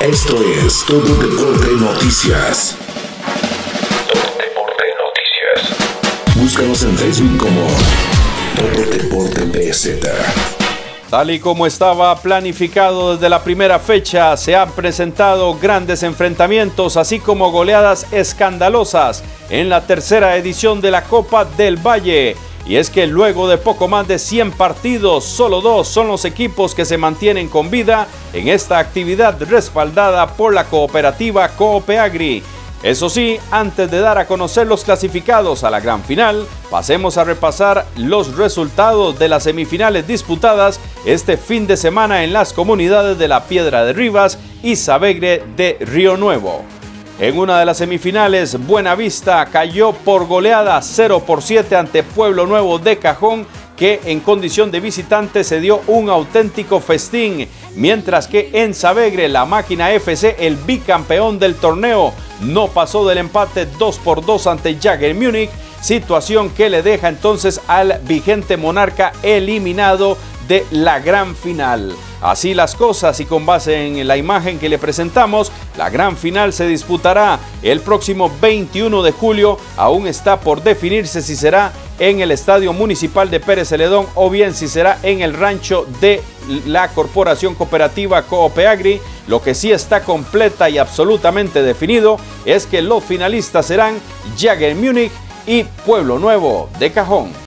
Esto es Todo Deporte Noticias. Todo Deporte Noticias. Búscanos en Facebook como Todo Deporte PZ. Tal y como estaba planificado desde la primera fecha, se han presentado grandes enfrentamientos, así como goleadas escandalosas en la tercera edición de la Copa del Valle. Y es que luego de poco más de 100 partidos, solo 2 son los equipos que se mantienen con vida en esta actividad respaldada por la cooperativa Coopeagri. Eso sí, antes de dar a conocer los clasificados a la gran final, pasemos a repasar los resultados de las semifinales disputadas este fin de semana en las comunidades de La Piedra de Rivas y Savegre de Río Nuevo. En una de las semifinales, Buenavista cayó por goleada 0-7 ante Pueblo Nuevo de Cajón, que en condición de visitante se dio un auténtico festín, mientras que en Savegre la Máquina FC, el bicampeón del torneo, no pasó del empate 2-2 ante Jagger Múnich, situación que le deja entonces al vigente monarca eliminado de la gran final. Así las cosas, y con base en la imagen que le presentamos, la gran final se disputará el próximo 21 de julio. Aún está por definirse si será en el Estadio Municipal de Pérez Celedón o bien si será en el rancho de la Corporación Cooperativa Coopeagri. Lo que sí está completa y absolutamente definido es que los finalistas serán Jagger Múnich y Pueblo Nuevo de Cajón.